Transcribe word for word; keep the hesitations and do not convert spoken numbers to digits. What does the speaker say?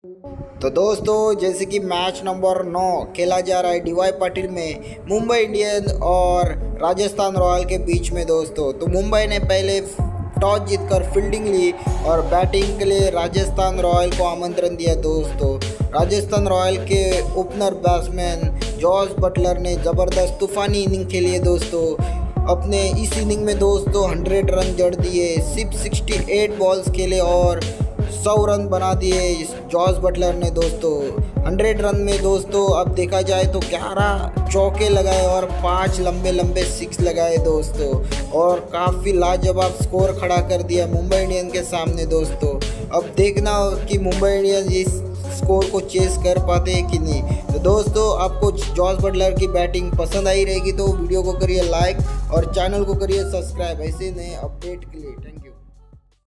तो दोस्तों जैसे कि मैच नंबर नौ खेला जा रहा है डीवाई पाटिल में मुंबई इंडियंस और राजस्थान रॉयल के बीच में दोस्तों। तो मुंबई ने पहले टॉस जीतकर फील्डिंग ली और बैटिंग के लिए राजस्थान रॉयल को आमंत्रण दिया दोस्तों। राजस्थान रॉयल के ओपनर बैट्समैन जॉस बटलर ने ज़बरदस्त तूफानी इनिंग खेली है दोस्तों। अपने इस इनिंग में दोस्तों हंड्रेड रन जड़ दिए, सिर्फ सिक्सटी एट बॉल्स खेले और सौ रन बना दिए जॉस बटलर ने दोस्तों। हंड्रेड रन में दोस्तों अब देखा जाए तो ग्यारह चौके लगाए और पांच लंबे लंबे सिक्स लगाए दोस्तों, और काफ़ी लाजवाब स्कोर खड़ा कर दिया मुंबई इंडियंस के सामने दोस्तों। अब देखना कि मुंबई इंडियंस इस स्कोर को चेस कर पाते हैं कि नहीं। तो दोस्तों आपको जॉस बटलर की बैटिंग पसंद आई रहेगी तो वीडियो को करिए लाइक और चैनल को करिए सब्सक्राइब ऐसे नए अपडेट के लिए। Thank you.